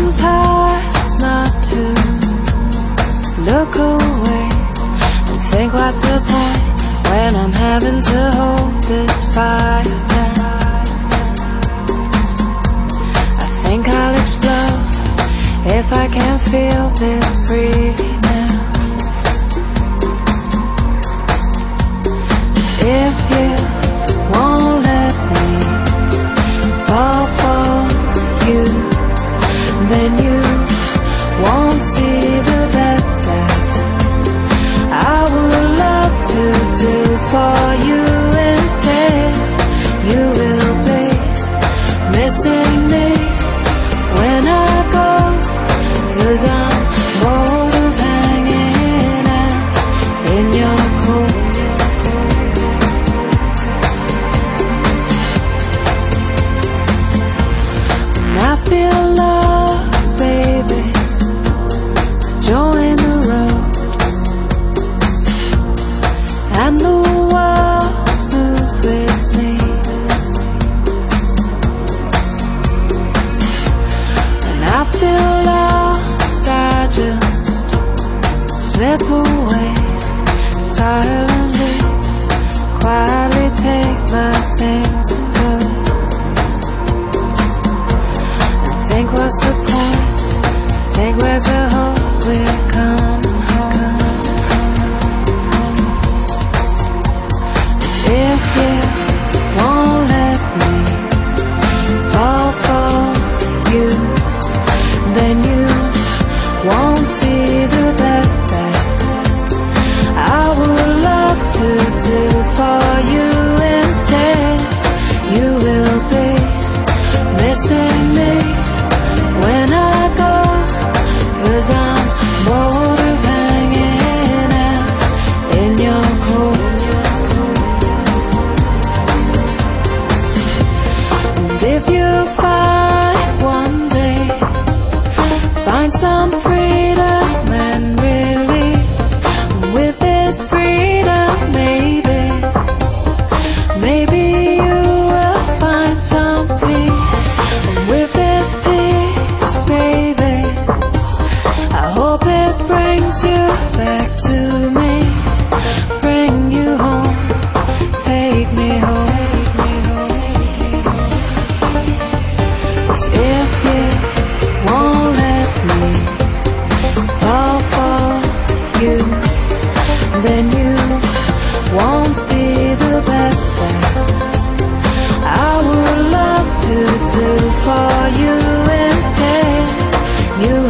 sometimes not to look away and think what's the point when I'm having to hold this fire down. I think I'll explode if I can't feel this freely now. 'Cause if you won't let me fall for you, then you won't see the best that I would love to do for you. Instead, you will be missing me when I go, 'cause I'm bored of hanging out in your cold. And I feel love, baby, join the road, and the world moves with me. And I feel lost, I just slip away silently, quietly take my things and go. I think what's the point? Think where's the hope we're coming home? 'Cause if you won't let me fall for you, then you won't see the best that I would love to do for you. Instead, you will be missing me when I go, 'cause I'm bored of hanging out in your cold. And if you find one day, find some freedom and relief, with this freedom, maybe you will find some peace. And with this peace, baby, I hope it brings you back to me, bring you home, take me home. 'Cause if you won't let me fall for you, then you won't see the best that I would love to do for you. Instead, you